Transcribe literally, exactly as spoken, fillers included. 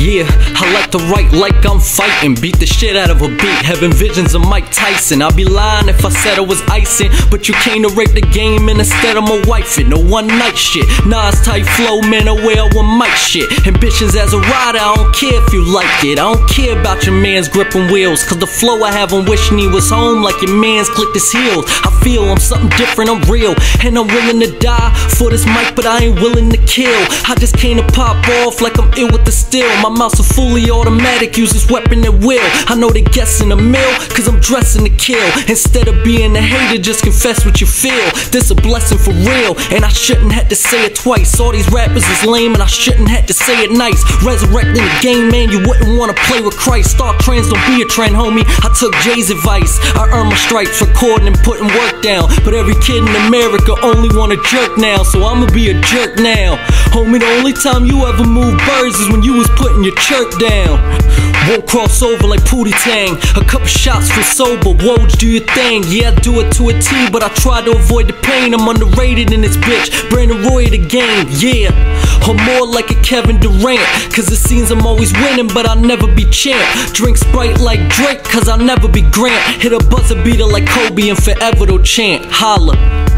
Yeah, I like to write like I'm fighting, beat the shit out of a beat, having visions of Mike Tyson. I'd be lying if I said I was icing, but you came to rape the game and instead I'm a wife it. No one night shit, Nas type flow, man, I wear one mic shit. Ambitions as a rider, I don't care if you like it. I don't care about your man's gripping wheels, cause the flow I have on wishing he was home like your man's clicked his heels. I feel I'm something different, I'm real, and I'm willing to die for this mic, but I ain't willing to kill. I just came to pop off like I'm ill with the steel. My mouth's a fully automatic, use this weapon at will. I know they guessing a mill, cause I'm dressing to kill. Instead of being a hater, just confess what you feel. This a blessing for real, and I shouldn't have to say it twice. All these rappers is lame, and I shouldn't have to say it nice. Resurrecting the game, man, you wouldn't wanna play with Christ. Start trends, don't be a trend, homie. I took Jay's advice, I earned my stripes, recording and putting work down. But every kid in America only want a jerk now, so I'ma be a jerk now. Homie, the only time you ever moved birds is when you was putting your chirp down. Won't cross over like Pootie Tang. A couple shots for sober, Woj, do your thing. Yeah, I do it to a T, but I try to avoid the pain. I'm underrated in this bitch, Brandon Roy of the game, yeah. Or more like a Kevin Durant, cause it seems I'm always winning, but I'll never be champ. Drink Sprite like Drake, cause I'll never be Grant. Hit a buzzer beater like Kobe and forever they'll chant, holla.